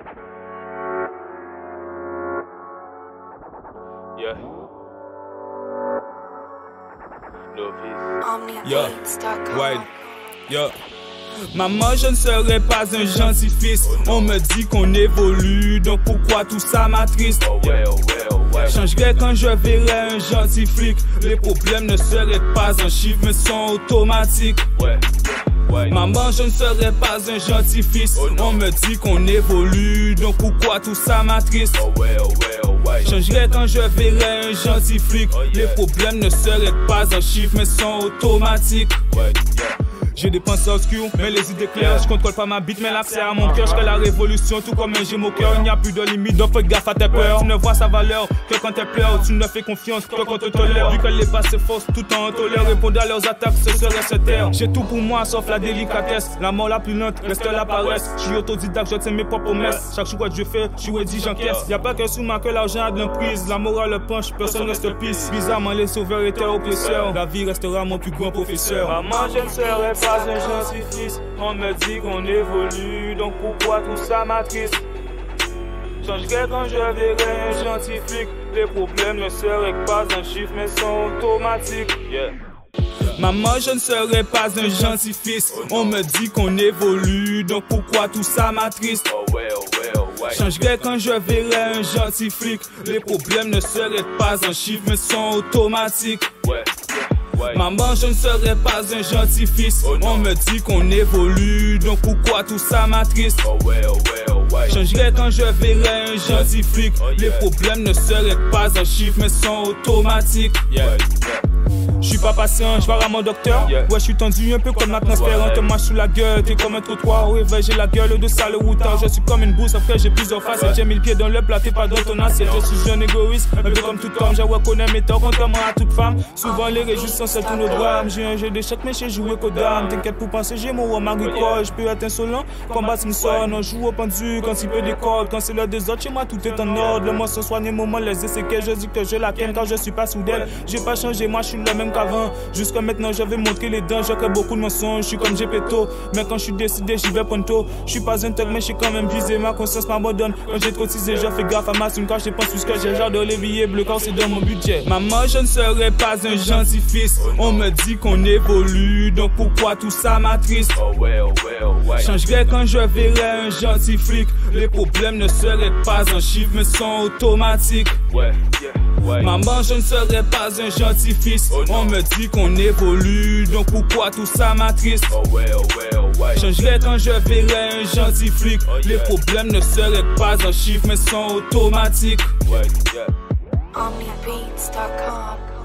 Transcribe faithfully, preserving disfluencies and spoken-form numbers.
Yeah. Yeah. Wild. Yeah. Maman, je ne serai pas un gentil fils. On me dit qu'on évolue, donc pourquoi tout ça m'attriste? Changerai quand je verrai un gentil flic. Les problèmes ne seraient pas en chiffre, mais sont automatiques. Maman, je ne serai pas un gentil fils. On me dit qu'on évolue, donc pourquoi tout ça m'attriste? Changerai quand je verrai un gentil flic. Les problèmes ne seraient pas en chiffre, mais sont automatiques. J'ai des pensées obscures, mais les idées claires. Je contrôle pas ma bite, mais l'accès à mon cœur. Je crée la révolution, tout comme un géme au cœur. Il n'y a plus de limite, donc fais gaffe à tes peurs. Tu ne vois sa valeur que quand elle pleure. Tu ne fais confiance que quand on te tolère. Vu qu'elle est passée fausse, tout en tolère. Répondre à leurs attaques, ce serait se taire. J'ai tout pour moi, sauf la délicatesse. La mort la plus lente, reste la paresse. Je suis autodidacte, je tiens mes propres promesses. Chaque choix que je fais, je suis ready, j'encaisse. Y'a pas que sous ma que l'argent a de l'emprise. La morale le penche, personne reste pisse. Bizarrement, les sauveurs étaient oppresseurs. La vie restera mon plus grand professeur. Maman, je ne serai pas un gentil fils. On me dit qu'on évolue, donc pourquoi tout ça m'attriste? Changerai quand je verrai un gentil flic. Les problèmes ne seraient pas un chiffre, mais sont automatiques. Yeah. Maman, je ne serai pas un gentil fils. On me dit qu'on évolue, donc pourquoi tout ça m'attriste? Changerai quand je verrai un gentil flic. Les problèmes ne seraient pas un chiffre, mais sont automatiques. Maman, je ne serai pas un gentil fils. On me dit qu'on évolue, donc pourquoi tout ça m'attriste? Changerai quand je verrai un gentil flic. Les problèmes ne seraient pas un chiffre, mais sont automatiques. Je suis pas patient, je vais à mon docteur. Yeah. Ouais, je suis tendu un peu comme l'atmosphère. Te marche sous la gueule, t'es comme un trottoir. Au réveil, j'ai la gueule de sale routard. Je suis comme une bourse, après j'ai plusieurs facettes. J'ai mis le pied dans le plat, t'es pas dans ton assiette. Je suis un égoïste, un peu comme tout homme. Je reconnais mes torts, contrairement à toute femme. Souvent les réjouissances, c'est tous nos drames. J'ai un jeu d'échecs, mais j'ai joué qu'aux dames. T'inquiète pour penser, j'ai mon roi agricole. Je peux être insolent, combattre me sonne. On joue au pendu quand il peut décoller. Quand c'est l'heure des autres, chez moi tout est en ordre. Le monstre soigne, moment les essais que je dis que je la ken. Quand je suis pas soudelle, j'ai pas changé, moi je suis le même qu'avant. Jusqu'à maintenant, je vais montrer les dents. Je crée beaucoup de mensonges, je suis comme Gepetto. Mais quand je suis décidé, j'y vais pronto. Je suis pas un thug, mais je suis quand même visé. Ma conscience m'abandonne. Quand j'ai trop teasé, je fais gaffe à ma somme. Quand je pense plus que j'ai, j'adore les billets bleus quand c'est dans mon budget. Maman, je ne serai pas un gentil fils. On me dit qu'on évolue, donc pourquoi tout ça m'attriste? Changerai quand je verrai un gentil flic. Les problèmes ne seraient pas un chiffre, mais sont automatiques. Maman, je ne serai pas un gentil fils. On me dit qu'on évolue, donc pourquoi tout ça m'attriste? Changerai quand je verrai un gentil flic. Les problèmes ne seraient pas un chiffre, mais sont automatiques. Omni Beats dot com